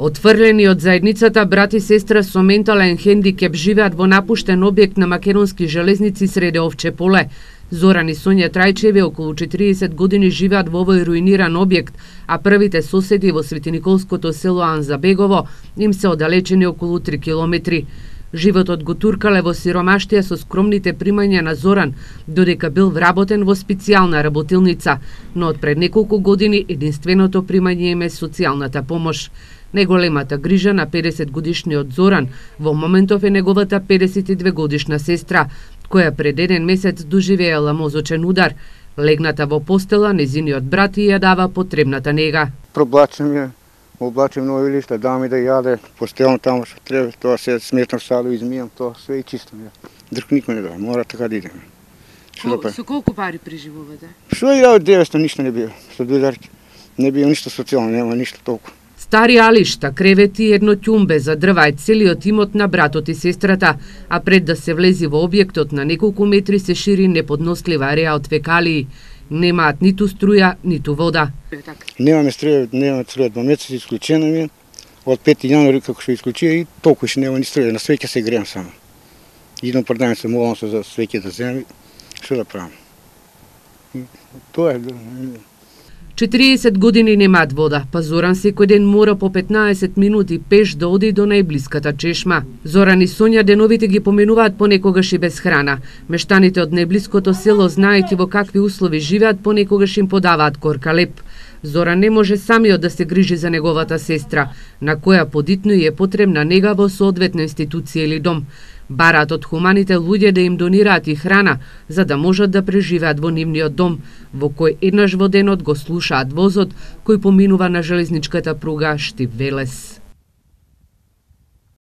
Отфрлени од заедницата брат и сестра со ментален хендикеп живеат во напуштен објект на македонски железници среде Овче поле. Зоран и Сонја Трајчеви околу 40 години живеат во овој руиниран објект, а првите соседи во Светиниколското село Анзабегово им се оддалечени околу 3 километри. Животот го туркале во сиромаштија со скромните примања на Зоран, додека бил вработен во специјална работилница, но од пред неколку години единственото примање им е социјалната помош. Неголемата грижа на 50 годишниот Зоран во моментов е неговата 52 годишна сестра, која пред еден месец доживеела мозочен удар. Легната во постела, незиниот брат ја дава потребната нега. Проблачам ја, облачам нови листа, дам и да јаде, постелам таму што треба, тоа се сметнав саду, измијам, тоа све и чистам ја. Друг никој не дава, мора така да идеме. Со колку пари преживувате? Што 1900 ништо не бива, со дударки. Не бива ништо социјално, нема ништо толку. Стари алишта, кревети и едно ќумбе за дрва е целиот имот на братот и сестрата, а пред да се влези во објектот на неколку метри се шири неподнослива ареја од фекалии. Немаат ниту струја, ниту вода. Немаме струја, 2 месеци, исклучено ми. Од 5 јануари како што исклучија и толку ше нема ни струја, на свеќе се греем само. Идам продавам се, молам се за свеќе да земи, што да правам. Тоа е. 40 години немаат вода, па Зоран секој ден мора по 15 минути пеш да оди до најблиската чешма. Зоран и Сонја деновите ги поменуваат понекогаш и без храна. Мештаните од најблиското село, знаејќи во какви услови живеат, понекогаш им подаваат корка леп. Зоран не може самиот да се грижи за неговата сестра, на која подитно и е потребна нега во соодветна институција или дом. Бараат од хуманите луѓе да им донираат и храна, за да можат да преживеат во нивниот дом, во кој еднаш во денот го слушаат возот кој поминува на железничката пруга Штип-Велес.